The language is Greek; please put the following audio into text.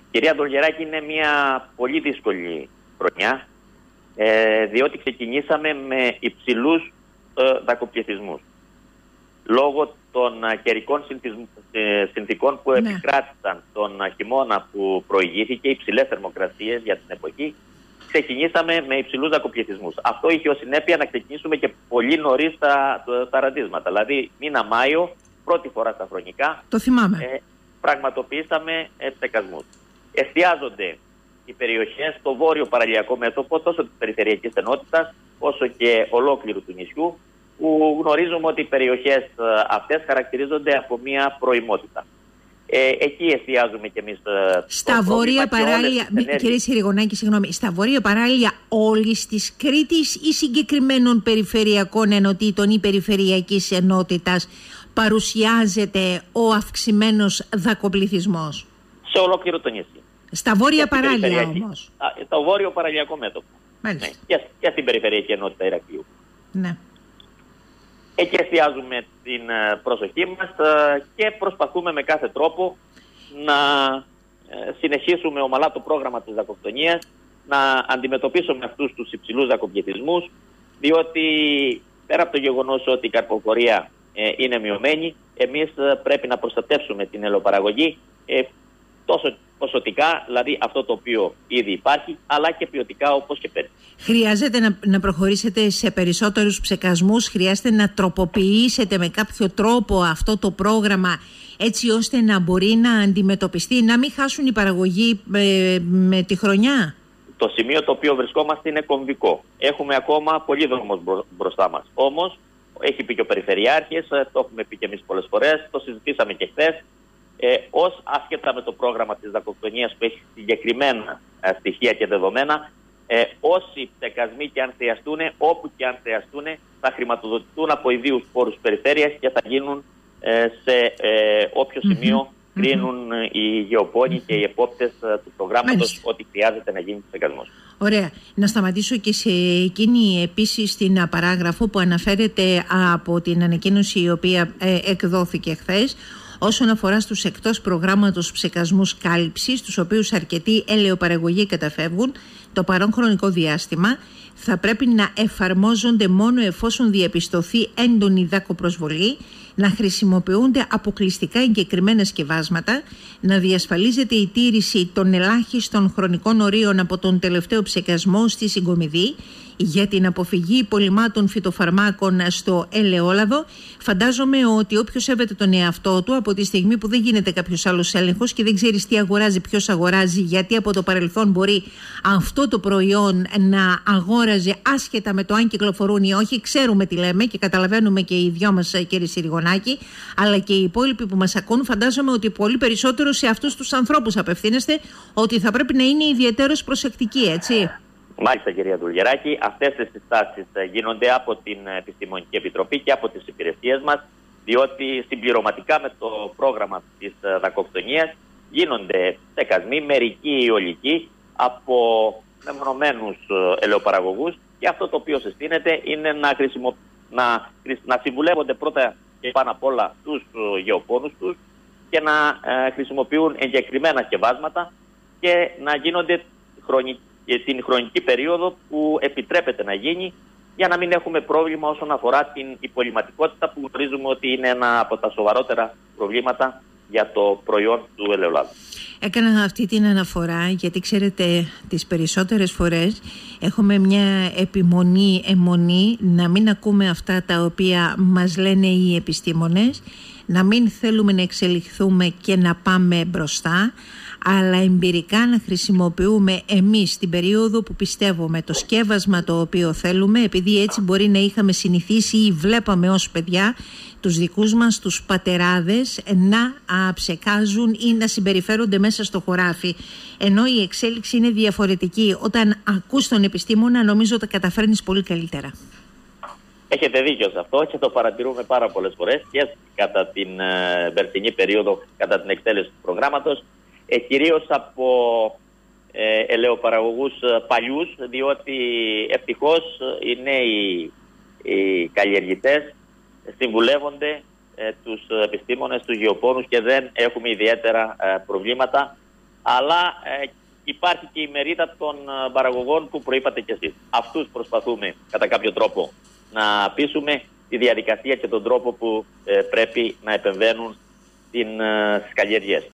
Κυρία Ντολγεράκη, είναι μια πολύ δύσκολη χρονιά, διότι ξεκινήσαμε με υψηλούς δακοπληθυσμούς. Λόγω των καιρικών συνθηκών που επικράτησαν τον χειμώνα που προηγήθηκε, υψηλές θερμοκρασίες για την εποχή, ξεκινήσαμε με υψηλούς δακοπληθυσμούς. Αυτό είχε ως συνέπεια να ξεκινήσουμε και πολύ νωρίς τα ραντίσματα. Δηλαδή, μήνα Μάιο, πρώτη φορά στα χρονικά, το θυμάμαι, πραγματοποιήσαμε ψεκασμούς. Εστιάζονται οι περιοχές στο βόρειο παραλιακό μέτωπο, τόσο της περιφερειακής ενότητας, όσο και ολόκληρου του νησιού, που γνωρίζουμε ότι οι περιοχές αυτές χαρακτηρίζονται από μια προημότητα. Εκεί εστιάζουμε κι εμείς στα βόρεια παράλια, κύριε Συριγωνάκη, συγγνώμη, στα βόρεια παράλια όλης της Κρήτης ή συγκεκριμένων περιφερειακών ενωτήτων ή περιφερειακής ενότητας παρουσιάζεται ο αυξημένος δακοπληθυσμός? Σε ολόκληρο το νησί. Στα βόρεια παράλια όμως. Στο βόρειο παραλιακό μέτωπο. Ναι, και στην περιφερειακή ενότητα Ηρακλείου. Ναι. Εκεί εστιάζουμε την προσοχή μας και προσπαθούμε με κάθε τρόπο να συνεχίσουμε ομαλά το πρόγραμμα της δακοκτονίας, να αντιμετωπίσουμε αυτούς τους υψηλούς δακοπληθυσμούς, διότι πέρα από το γεγονός ότι η καρποφορία είναι μειωμένη, εμείς πρέπει να προστατεύσουμε την ελαιοπαραγωγή τόσο ποσοτικά, δηλαδή αυτό το οποίο ήδη υπάρχει, αλλά και ποιοτικά όπως και πέρυσι. Χρειάζεται να προχωρήσετε σε περισσότερους ψεκασμούς, χρειάζεται να τροποποιήσετε με κάποιο τρόπο αυτό το πρόγραμμα έτσι ώστε να μπορεί να αντιμετωπιστεί, να μην χάσουν οι παραγωγοί με τη χρονιά? Το σημείο το οποίο βρισκόμαστε είναι κομβικό. Έχουμε ακόμα πολύ δρόμο μπροστά μας. Όμως, έχει πει και ο Περιφερειάρχης, το έχουμε πει και εμείς πολλές φορές, το συζητήσαμε και χθες. Ως άσχετα με το πρόγραμμα της δακοκτονίας που έχει συγκεκριμένα στοιχεία και δεδομένα, όσοι ψεκασμοί και αν χρειαστούν, όπου και αν χρειαστούν, θα χρηματοδοτηθούν από ιδίους πόρους περιφέρειας και θα γίνουν σε όποιο σημείο κρίνουν οι γεωπόνοι και οι επόπτες του προγράμματος ότι χρειάζεται να γίνει ψεκασμός. Ωραία. Να σταματήσω και σε εκείνη επίσης την παράγραφο που αναφέρεται από την ανακοίνωση η οποία εκδόθηκε χθες, όσον αφορά στους εκτός προγράμματος ψεκασμούς κάλυψης, τους οποίους αρκετοί ελαιοπαραγωγοί καταφεύγουν, το παρόν χρονικό διάστημα θα πρέπει να εφαρμόζονται μόνο εφόσον διαπιστωθεί έντονη δάκοπροσβολή, να χρησιμοποιούνται αποκλειστικά εγκεκριμένα σκευάσματα, να διασφαλίζεται η τήρηση των ελάχιστων χρονικών ορίων από τον τελευταίο ψεκασμό στη συγκομιδή για την αποφυγή υπολειμμάτων φυτοφαρμάκων στο ελαιόλαδο. Φαντάζομαι ότι όποιος σέβεται τον εαυτό του, από τη στιγμή που δεν γίνεται κάποιος άλλος έλεγχος και δεν ξέρεις τι αγοράζει, ποιος αγοράζει, γιατί από το παρελθόν μπορεί αυτό το προϊόν να αγόραζε άσχετα με το αν κυκλοφορούν ή όχι, ξέρουμε τι λέμε και καταλαβαίνουμε και οι δυο μας, κύριε Συριγωνάκη, αλλά και οι υπόλοιποι που μας ακούν, φαντάζομαι ότι πολύ περισσότερο σε αυτούς τους ανθρώπους απευθύνεστε, ότι θα πρέπει να είναι ιδιαιτέρως προσεκτικοί, έτσι? Μάλιστα, κυρία Ντουλγεράκη, αυτές τις συστάσεις γίνονται από την Επιστημονική Επιτροπή και από τις υπηρεσίες μας, διότι συμπληρωματικά με το πρόγραμμα της δακοκτονίας γίνονται ψεκασμοί, μερικοί ή ολικοί, από μεμονωμένους ελαιοπαραγωγούς, και αυτό το οποίο συστήνεται είναι να συμβουλεύονται πρώτα και πάνω απ' όλα τους γεωπόνους τους και να χρησιμοποιούν εγκεκριμένα σκευάσματα και να γίνονται την χρονική περίοδο που επιτρέπεται να γίνει, για να μην έχουμε πρόβλημα όσον αφορά την υπολειμματικότητα, που γνωρίζουμε ότι είναι ένα από τα σοβαρότερα προβλήματα για το προϊόν του ελαιολάδου. Έκανα αυτή την αναφορά γιατί ξέρετε τις περισσότερες φορές έχουμε μια αιμονή να μην ακούμε αυτά τα οποία μας λένε οι επιστήμονες, να μην θέλουμε να εξελιχθούμε και να πάμε μπροστά, αλλά εμπειρικά να χρησιμοποιούμε εμείς την περίοδο που πιστεύουμε το σκεύασμα το οποίο θέλουμε, επειδή έτσι μπορεί να είχαμε συνηθίσει ή βλέπαμε ως παιδιά τους δικούς μας τους πατεράδες να ψεκάζουν ή να συμπεριφέρονται μέσα στο χωράφι, ενώ η εξέλιξη είναι διαφορετική. Όταν ακούς τον επιστήμονα, νομίζω ότι καταφέρνεις πολύ καλύτερα. Έχετε δίκιο σε αυτό και το παρατηρούμε πάρα πολλές φορές και κατά την περσινή περίοδο, κατά την εκτέλεση του προγράμματος, κυρίως από ελαιοπαραγωγούς παλιούς, διότι ευτυχώς οι νέοι καλλιεργητές συμβουλεύονται τους επιστήμονες, τους γεωπόνους και δεν έχουμε ιδιαίτερα προβλήματα αλλά υπάρχει και η μερίδα των παραγωγών που προείπατε κι εσείς. Αυτούς προσπαθούμε κατά κάποιο τρόπο να πείσουμε τη διαδικασία και τον τρόπο που πρέπει να επεμβαίνουν στις καλλιέργειες.